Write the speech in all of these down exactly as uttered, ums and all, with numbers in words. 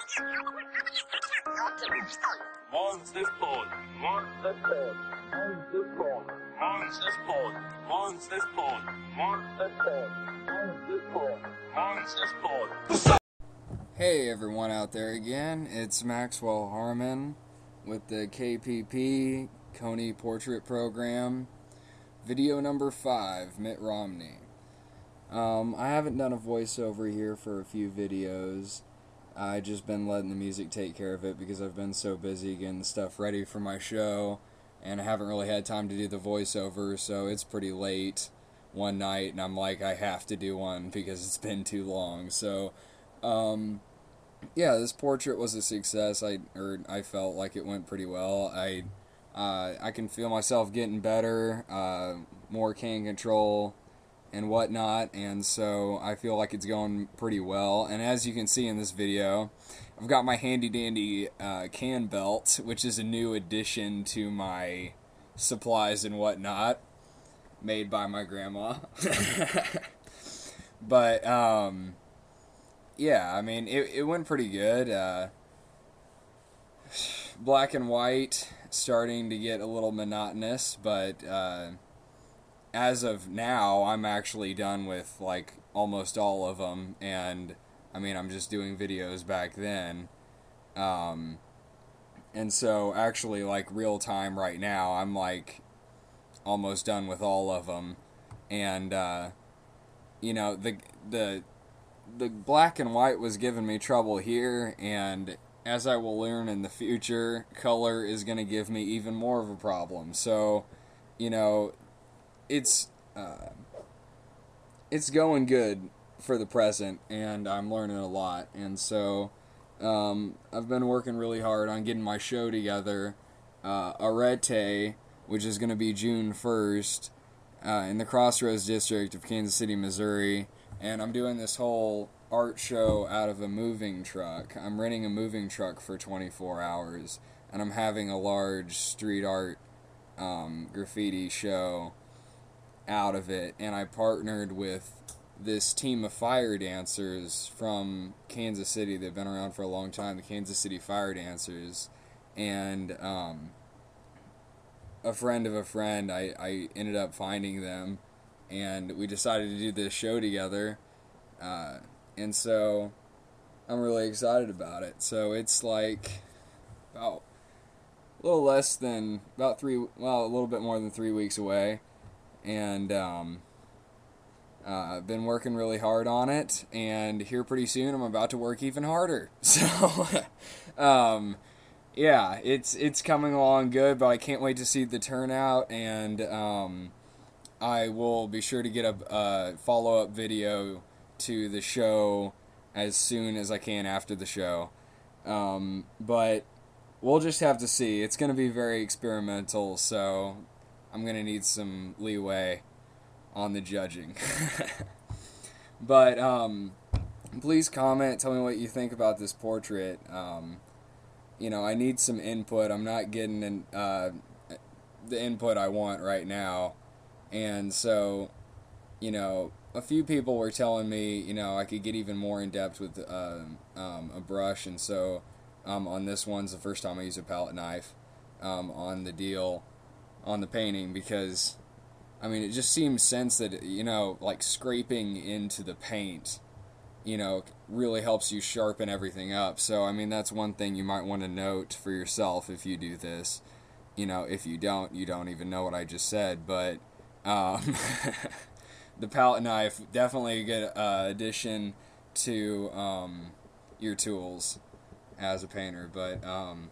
Monsters Pod, Monsters Pod, Monsters Pod, Monsters Pod, Monsters Pod, Monsters Pod, Monsters Pod, Monsters Pod. Hey everyone out there again, it's Maxwell Harmon with the K P P Coney Portrait Program, video number five, Mitt Romney. Um, I haven't done a voiceover here for a few videos. I've just been letting the music take care of it because I've been so busy getting the stuff ready for my show, and I haven't really had time to do the voiceover, so it's pretty late one night, and I'm like, I have to do one because it's been too long. So, um, yeah, this portrait was a success. I or I felt like it went pretty well. I, uh, I can feel myself getting better, uh, more can control, and whatnot, and so I feel like it's going pretty well. And as you can see in this video, I've got my handy dandy uh, can belt, which is a new addition to my supplies and whatnot, made by my grandma. But um, yeah, I mean, it, it went pretty good. Uh, black and white, starting to get a little monotonous, but uh, as of now, I'm actually done with, like, almost all of them, and, I mean, I'm just doing videos back then, um, and so, actually, like, real time right now, I'm, like, almost done with all of them, and, uh, you know, the, the, the black and white was giving me trouble here, and as I will learn in the future, color is going to give me even more of a problem, so, you know, It's uh, it's going good for the present, and I'm learning a lot. And so um, I've been working really hard on getting my show together, uh, Arete, which is going to be June first, uh, in the Crossroads District of Kansas City, Missouri. And I'm doing this whole art show out of a moving truck. I'm renting a moving truck for twenty-four hours, and I'm having a large street art um, graffiti show out of it, and I partnered with this team of fire dancers from Kansas City. They've been around for a long time, the Kansas City Fire Dancers, and um, a friend of a friend, I, I ended up finding them, and we decided to do this show together, uh, and so I'm really excited about it. So it's like about a little less than, about three, well, a little bit more than three weeks away, and um, uh, I've been working really hard on it, and here pretty soon I'm about to work even harder. So, um, yeah, it's it's coming along good, but I can't wait to see the turnout, and um, I will be sure to get a, a follow-up video to the show as soon as I can after the show. Um, but we'll just have to see. It's going to be very experimental, so I'm going to need some leeway on the judging. But um, please comment, tell me what you think about this portrait. Um, you know, I need some input. I'm not getting an, uh, the input I want right now. And so, you know, a few people were telling me, you know, I could get even more in depth with uh, um, a brush. And so um, on this one's the first time I use a palette knife um, on the deal. On the painting, because I mean, it just seems sense that, you know, like scraping into the paint, you know, really helps you sharpen everything up. So I mean, that's one thing you might want to note for yourself if you do this. You know, if you don't, you don't even know what I just said. But um, the palette knife, definitely a good uh, addition to um, your tools as a painter. But um,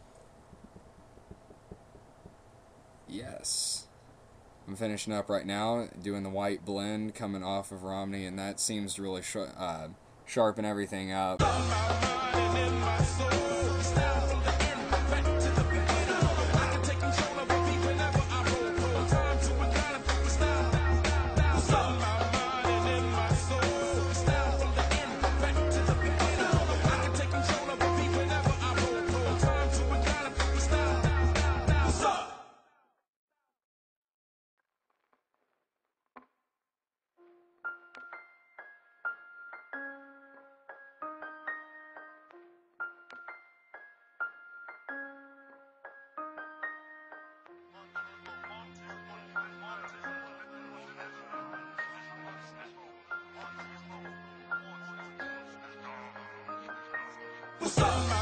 yes, I'm finishing up right now, doing the white blend coming off of Romney, and that seems to really sh uh, sharpen everything up. What's up?